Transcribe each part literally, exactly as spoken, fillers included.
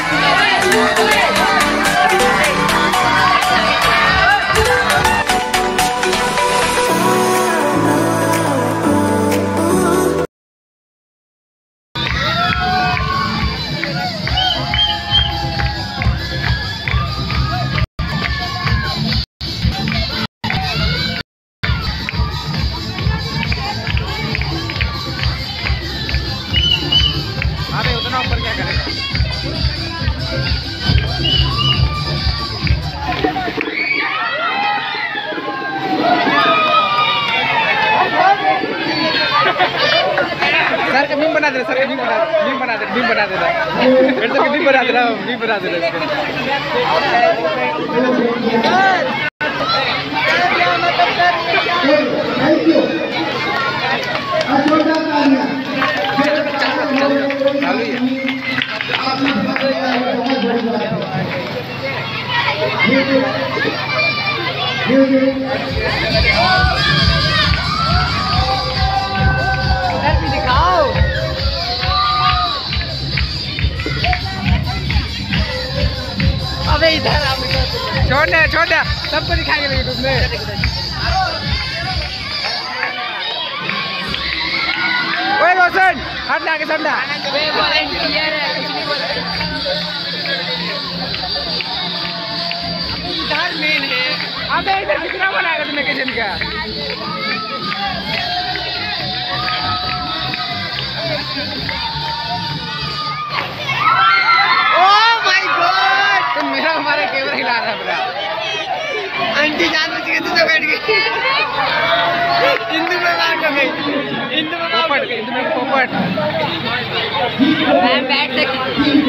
Sir का meme बना दे, sir का मीम बना दे, मीम बना दे, मीम बना दे, फिर से मीम बना दे रहा हूँ, मीम बना दे रहा अबे इधर छोड़ दे, छोड़ दे, सबको दिखाएंगे यूट्यूब में। ओए रोशन, हट ना के समझा। वॉलंटियर है, कुछ नहीं बोल रहे। इधर मेन है। अबे इधर कितना बनाएगा तूने किचन का? मेरा हमारा कैमरा हिला रहा है बड़ा। आंटी जान बच गई, तू तो बैठ गई। हिंदू में बात हो गई, हिंदू में पोपट, हिंदू में पोपट। मैं बैठ सकती।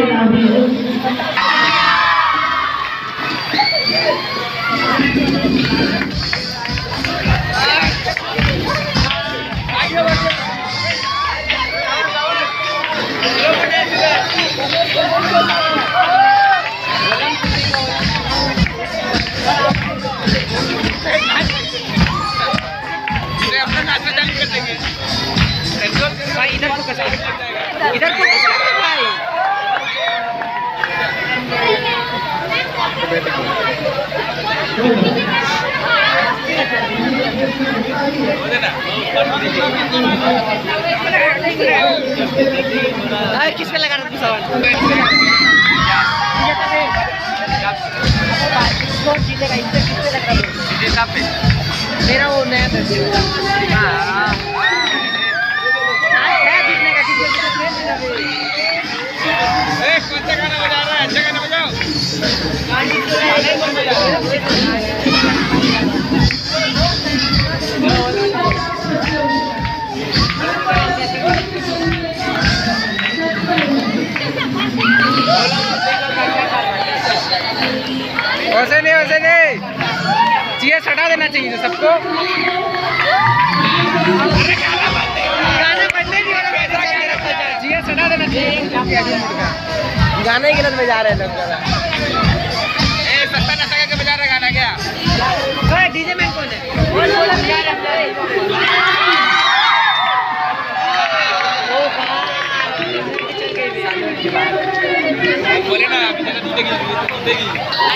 भाई इधर को कैसे इधर को कैसे भाई भाई किसका लगा रहा तू सवाल? कौन जीतेगा इससे? किससे लग रहा है? मेरा वो नया था। हाँ कौन सा गाना बजा रहा है? अच्छा गाना बजाओ। वैसे नहीं, वैसे नहीं, चीज़ हटा देना चाहिए था सबको। गाना ही गलत बजा रहे हैं लोग। सस्ता नशा करके बजा रहा गाना क्या? डीजे मैन कौन है? कौन बोला बजा रहा है? बोले ना अभी जगह टूटेगी, टूटेगी।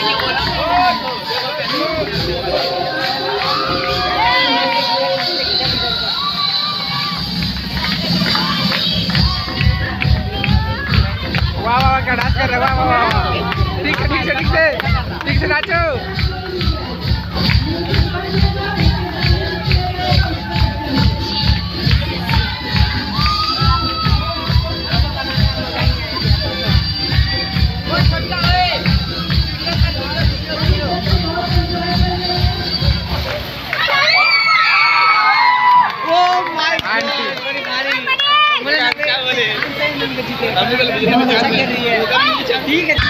वाह वाह क्या डांस कर रहे, वाह वाह वाह। ठीक है, ठीक है, ठीक है, ठीक से नाचो। ठीक है।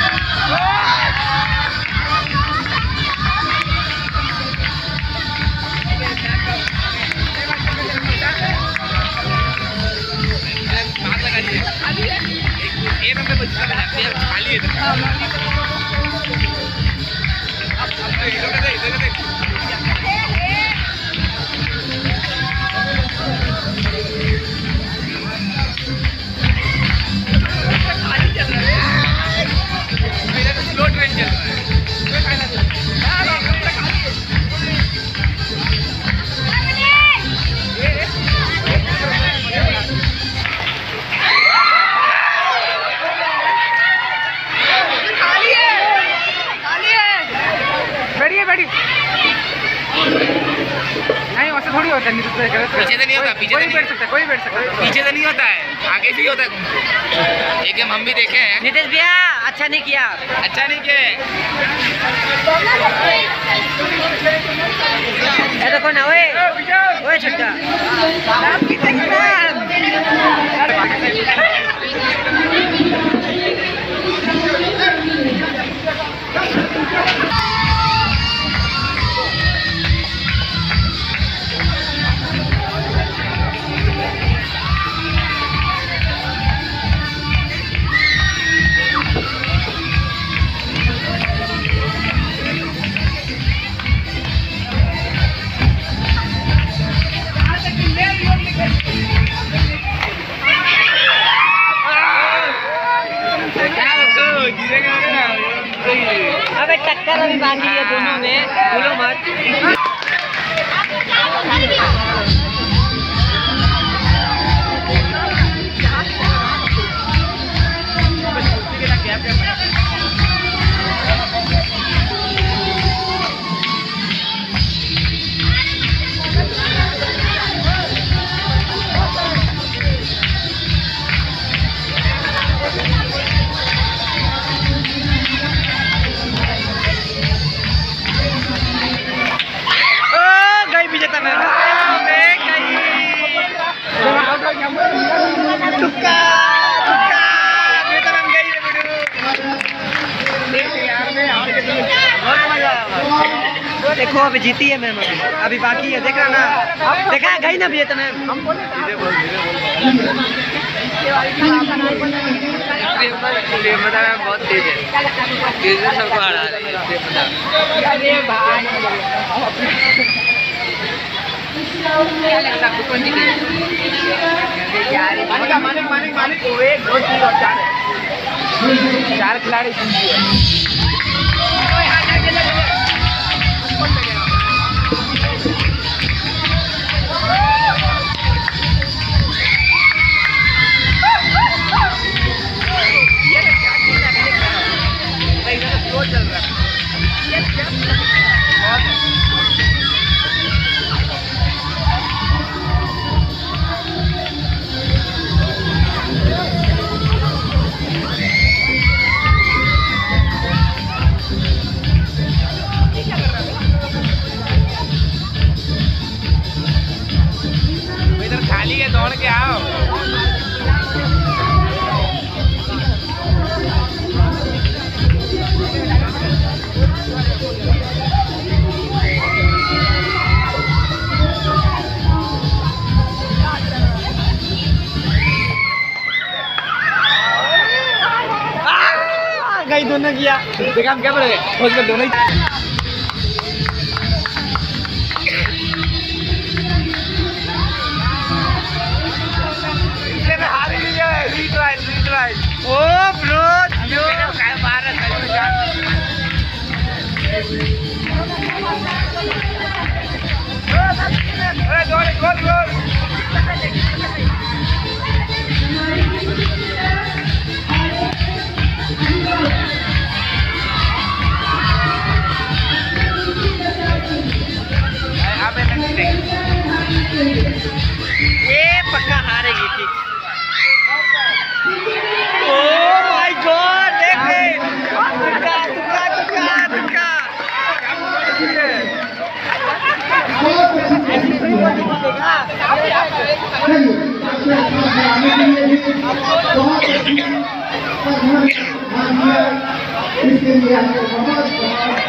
होता है, पीछे से नहीं होता, पीछे से कोई नहीं बैठ सकता है, कोई बैठ सकता है। पीछे से नहीं होता है, आगे से ही होता है घूम के। एक गेम हम भी देखे हैं। नितेश भैया अच्छा नहीं किया, अच्छा नहीं किया। ये देखो ना, ओए ओए छोटा अबे टक्कर अभी बाकी है दोनों में, भूलो मत। देखो अभी जीती है मैम, अभी अभी बाकी है, देख रहा ना, देखा गई ना भैया मैम। बहुत तेज है, तेज से सबको हरा रही है। चार खिलाड़ी खाली है, दौड़ के आओ। गई दोनों किया, देखा हम क्या बोले, खोज कर दोनों ही। ओ ब्रो जो काय मार रहा है, गोल गोल गोल। ये पक्का हारेगी, ठीक। ओह माय गॉड, देख तुक्का तुक्का तुक्का तुक्का। इसके लिए आपको बहुत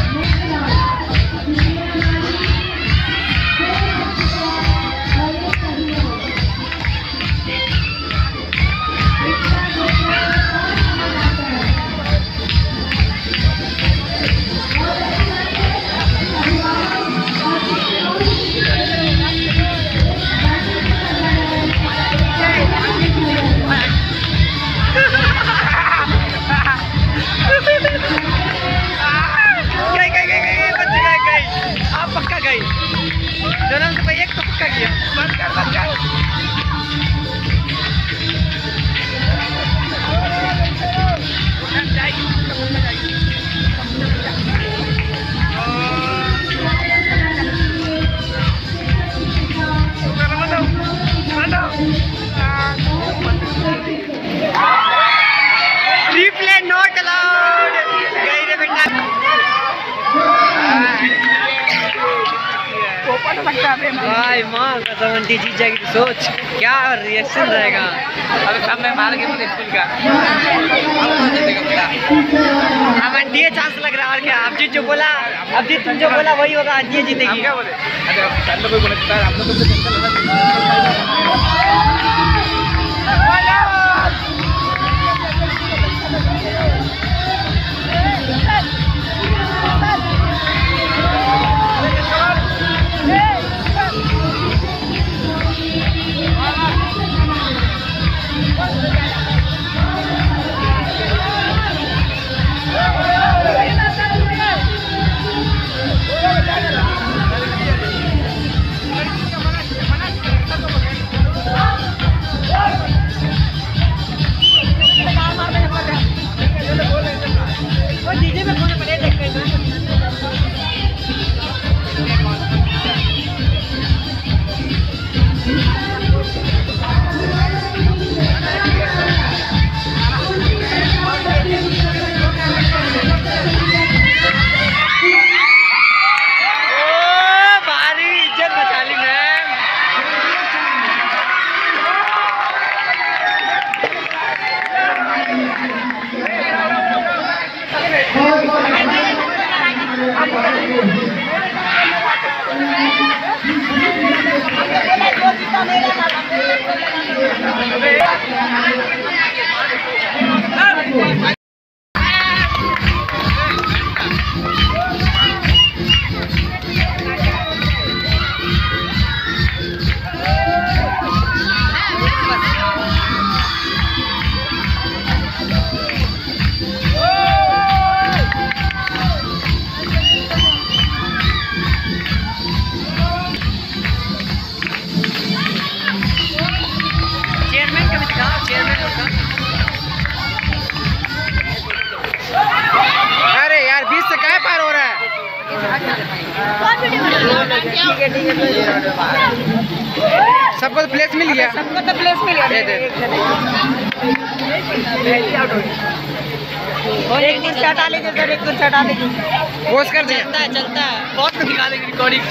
जनरल से एक तो पक्का किया, बंद कर बंद कर। भाई माँ कसम आंटी जीत जाएगी तो सोच क्या रिएक्शन रहेगा। अबे सब मैं मार के मुझे स्कूल का अब आंटी चांस लग रहा है और क्या। अब जीत जो बोला अब जीत तुम जो बोला वही होगा। आंटी जीतेगी। क्या बोले? अरे पहले कोई बोले था आप लोग को टेंशन लगा। सबको तो प्लेस मिल गया। सबको तो प्लेस मिल गया। और एक दिन हटा लीजिए सर, एक दिन हटा लीजिए। पोस्ट कर दे। चलता है चलता है। बहुत को दिखा देंगे रिकॉर्डिंग।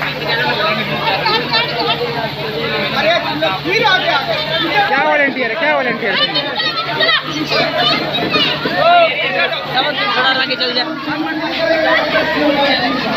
क्या वॉलंटियर है? क्या वॉलंटियर है? थोड़ा आगे चल जा।